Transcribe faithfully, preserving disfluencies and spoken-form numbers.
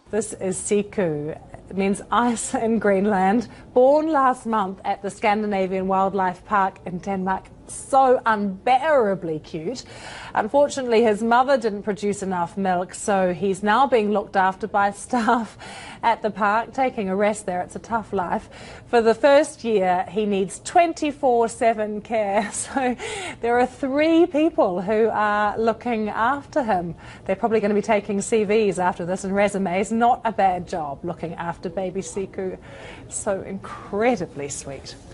This is Siku. It means ice in Greenland. Born last month at the Scandinavian Wildlife Park in Denmark. So unbearably cute. Unfortunately, his mother didn't produce enough milk, so he's now being looked after by staff at the park, taking a rest there. It's a tough life. For the first year, he needs twenty-four seven care. So there are three people who are looking after him. They're probably going to be taking C Vs after this and resumes. Not a bad job looking after baby Siku. So incredibly sweet.